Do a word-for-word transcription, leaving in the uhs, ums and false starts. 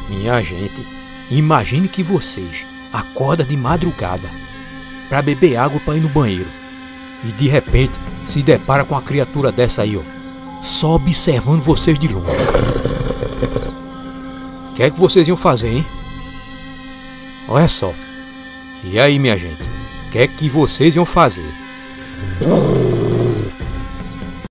Minha gente, imagine que vocês acordam de madrugada para beber água para ir no banheiro e de repente se depara com uma criatura dessa aí, ó, só observando vocês de longe. O que é que vocês iam fazer, hein? Olha só. E aí, minha gente, o que é que vocês iam fazer?